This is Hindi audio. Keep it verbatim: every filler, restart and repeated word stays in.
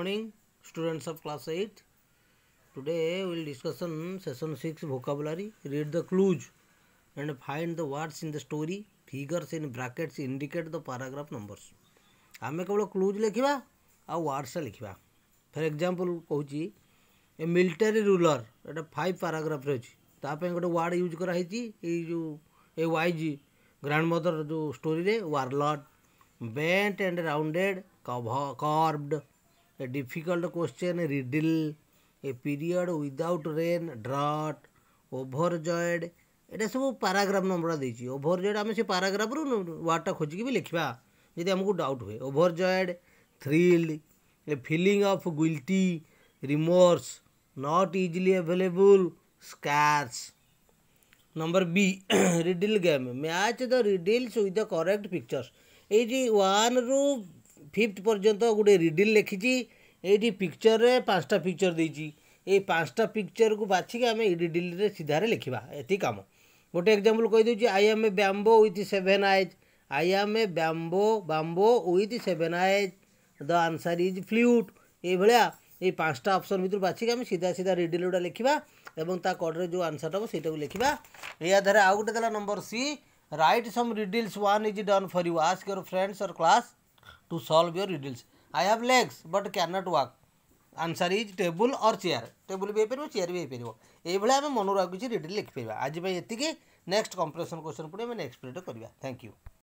morning, students of class eight. Today we will discuss on session six vocabulary. Read the clues and find the words in the story. Figures in brackets indicate the paragraph numbers. आमे केवल क्लूज लिखा आ वर्ड्स लिखा. फॉर एग्जांपल कहूँ ए मिलिटरी रूलर एटा फाइव पैराग्राफ रे अछि तापे गोटे वर्ड यूज करा हिची ए जो ए वाइज ग्रैंड मदर जो स्टोरी रे वारलॉट bent and rounded curved a difficult question riddle a period without rain drought overjoyed एटा सब पैराग्राफ नंबर देछि. ओवरजॉयड आमे से पैराग्राफ रो वर्डटा खोजिक भी लिखबा यदि हमको डाउट हुए. Overjoyed thrilled a feeling of guilty remorse not easily available scarce. Number B riddle game match the riddles with the correct pictures. ये वन रु फिफ्थ पर्यंत गोटे रिडल लिखी ये पिक्चर रे पांचटा पिक्चर देछि. ये पांचटा पिक्चर को बाछिक आम रिडल रे सीधारे लिखा एति काम. गोटे एग्जांपल कहि दउछि I am a bamboo with seven eyes. I am a bamboo bamboo with seven eyes. The answer is flute. ये भाया ये पांचटा ऑप्शन भीतर बाछिक आम सीधा सीधा रिडल गुड़ा लिखा एवं ता कड़े जो आंसर हम ସେଇଟାକୁ लिखा. या धारे आउ गोटे देला number C write some riddles one is done for you. Ask your friends or class to solve your riddles. I have legs but can not walk. Answer is table or chair. Table भी हो चेयर भी हो ये भाया आम मन रखी रिडल लिखिपर. आज एति नेक्स्ट कंप्रेशन क्वेश्चन पड़े नेक्स्ट पीरियड करवा. Thank you.